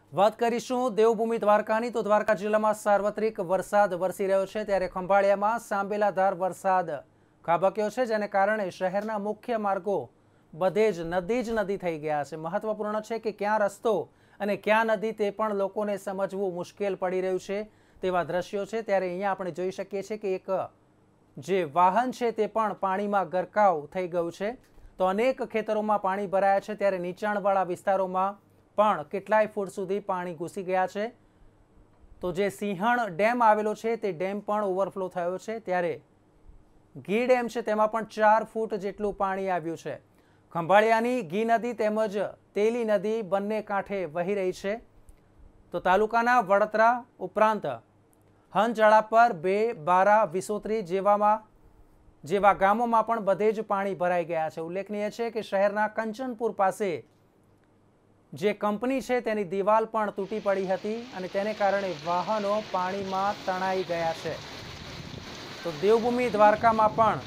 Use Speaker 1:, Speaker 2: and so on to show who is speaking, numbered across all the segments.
Speaker 1: વાત કરીશું દેવભૂમિ દ્વારકાની તો દ્વારકા જિલ્લામાં સાર્વત્રિક વરસાદ વરસી રહ્યો છે ત્યારે ખંભાળિયામાં સાંબેલાધાર વરસાદ ખાબક્યો છે જેને કારણે શહેરના મુખ્ય માર્ગો બધે જ નદી થઈ ગયા છે। મહત્વપૂર્ણ છે કે ક્યાં રસ્તો અને ક્યાં નદી તે પણ લોકોને સમજવું મુશ્કેલ પડી રહ્યું છે તેવા દ્રશ્યો છે। ત્યારે અહીંયા આપણે જોઈ શકીએ છીએ કે એક જે વાહન છે તે પણ પાણીમાં ગરકાવ થઈ ગયું છે તો અનેક ખેતરોમાં પાણી ભરાયા છે ત્યારે નીચાણવાળા વિસ્તારોમાં પણ કેટલાય ફૂટ સુધી પાણી ઘૂસી ગયા છે। તો જે સિંહણ ડેમ આવેલો છે તે ડેમ પણ ઓવરફ્લો થયો છે ત્યારે ઘી ડેમ છે તેમાં પણ 4 ફૂટ જેટલું પાણી આવ્યું છે। ખંભાળિયાની ઘી નદી તેમજ તેલી નદી બંને કાંઠે વહી રહી છે તો તાલુકાના વડોદરા ઉપરાંત હંજળાપર, બે, બારા, વિસોત્રી જેવા ગામોમાં પણ બધે જ પાણી ભરાઈ ગયા છે। ઉલ્લેખનીય છે કે શહેરના કંચનપુર પાસે જે કંપની છે તેની દિવાલ પણ તૂટી પડી હતી અને તેને કારણે વાહનો પાણીમાં તણાઈ ગયા છે। તો દેવભૂમિ દ્વારકામાં પણ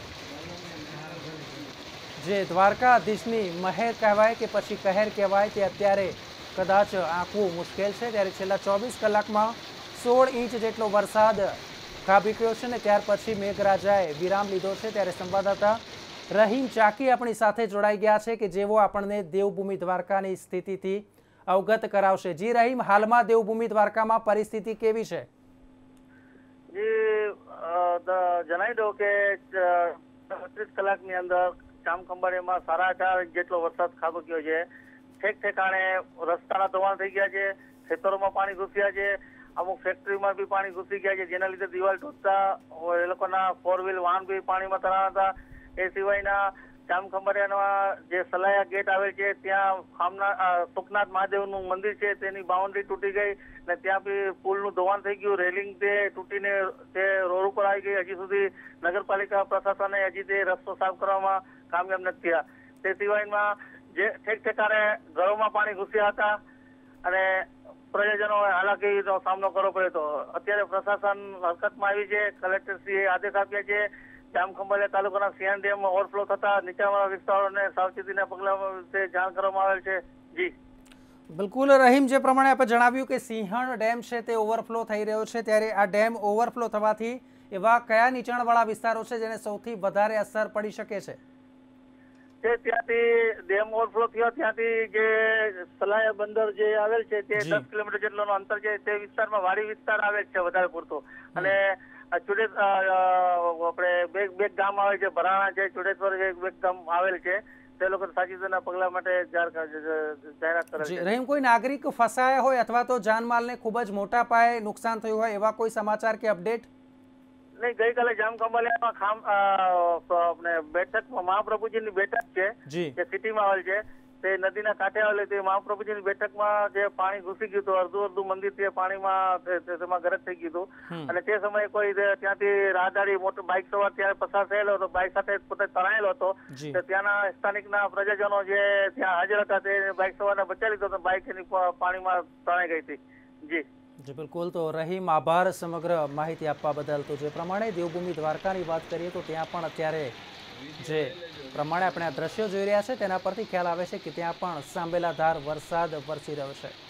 Speaker 1: જે દ્વારકાધીશની મહેર કહેવાય કે પછી કહેર કહેવાય તે અત્યારે કદાચ આંકવું મુશ્કેલ છે। ત્યારે છેલ્લા 24 કલાકમાં 16 ઇંચ જેટલો વરસાદ ખાબક્યો છે ને ત્યાર પછી મેઘરાજાએ વિરામ લીધો છે। ત્યારે સંવાદદાતા રહીમ ચાકી આપણી સાથે જોડાઈ ગયા છે કે જેઓ આપણને દેવભૂમિ દ્વારકાની સ્થિતિથી અવગત કરાવશે। જી રહીમ, હાલમાં દેવભૂમિ દ્વારકામાં પરિસ્થિતિ કેવી છે?
Speaker 2: જી જણાવી દઉં કે 36 કલાકની અંદર જામખંભાળિયામાં 8.5 ઇંચ જેટલો વરસાદ ખાબક્યો છે। ઠેક ઠેકાણે રસ્તાના ધોવાણ થઈ ગયા છે, ખેતરોમાં પાણી ઘૂસ્યા છે, અમુક ફેક્ટરીમાં બી પાણી ઘૂસી ગયા છે જેના લીધે દિવાલ તૂટતા એ લોકોના 4 વ્હીલ વાહન બી પાણીમાં તણાયા હતા। એ સિવાયના જામખંભાળિયાના જે સલાયા ગેટ આવેલ છે ત્યાં સુખનાથ મહાદેવનું મંદિર છે તેની બાઉન્ડ્રી તૂટી ગઈ અને ત્યાં બી પુલનું ધોવાણ થઈ ગયું, રેલિંગ તે તૂટીને તે રોડ ઉપર આવી ગઈ। હજી સુધી નગરપાલિકા પ્રશાસને હજી તે રસ્તો સાફ કરવામાં કામયાબ નથી થયા। તે સિવાયમાં જે ઠેક ઠેકાણે ઘરોમાં પાણી ઘૂસ્યા હતા અને પ્રજાજનો હાલાકીનો સામનો કરવો પડ્યો હતો। અત્યારે પ્રશાસન હરકતમાં આવી છે, કલેક્ટરશ્રીએ આદેશ આપ્યા છે। જામખંભાળિયા તાલુકાના સિંહણ ડેમ ઓવરફ્લો થતા નીચાણવાળા વિસ્તારોને સાવચેતીના પગલાં જાણ કરવામાં આવેલ છે। જી
Speaker 1: બિલકુલ રહીમ, જે પ્રમાણે આપણે જણાવ્યું કે સિંહણ ડેમ છે તે ઓવરફ્લો થઈ રહ્યો છે ત્યારે આ ડેમ ઓવરફ્લો થવાથી એવા કયા નીચાણવાળા વિસ્તારો છે જેને સૌથી વધારે અસર પડી શકે છે?
Speaker 2: ત્યાંથી ડેમ ઓવરફ્લો થયો ત્યાંથી જે સલાયા બંદર જે આવેલ છે તે 10 કિલોમીટર જેટલું અંતર છે તે વિસ્તારમાં વાડી વિસ્તાર આવેલ છે વધારે પૂરતો અને આપણે બે ગામ આવે છે, ભરાણા છે, ચુડેશ્વર બે ગામ આવેલ છે તે લોકો સાવચેતીના પગલા માટે જાહેરાત કરે છે।
Speaker 1: રહીમ, કોઈ નાગરિક ફસાયા હોય અથવા તો જાનમાલને ખૂબ જ મોટા પાયે નુકસાન થયું હોય એવા કોઈ સમાચાર કે અપડેટ?
Speaker 2: નહીં, ગઈકાલે જામખંભાળિયામાં આપણે બેઠકમાં મહાપ્રભુજીની બેઠક છે જે સિટીમાં આવેલ છે તે નદીના કાંઠે આવેલી તે મહાપ્રભુજીની બેઠકમાં જે પાણી ઘૂસી ગયું હતું, અડધું મંદિર તે પાણીમાં તેમાં ગરક થઈ ગયું હતું અને તે સમયે કોઈ ત્યાંથી રાહદારી મોટો બાઇક સવાર ત્યારે પસાર થયેલો હતો, બાઇક સાથે પોતે તણાયેલો હતો તો ત્યાંના સ્થાનિકના પ્રજાજનો જે ત્યાં હાજર હતા તે બાઇક સવારને બચાવી લીધો હતો, બાઇક એની પાણીમાં તણાઈ ગઈ હતી। જી
Speaker 1: બિલકુલ, તો રહીમ આભાર સમગ્ર માહિતી આપવા બદલ। તો જે પ્રમાણે દેવભૂમિ દ્વારકાની વાત કરીએ તો ત્યાં પણ અત્યારે જે પ્રમાણે આપણે આ દ્રશ્યો જોઈ રહ્યા છે તેના પરથી ખ્યાલ આવે છે કે ત્યાં પણ સાંબેલાધાર વરસાદ વરસી રહ્યો છે।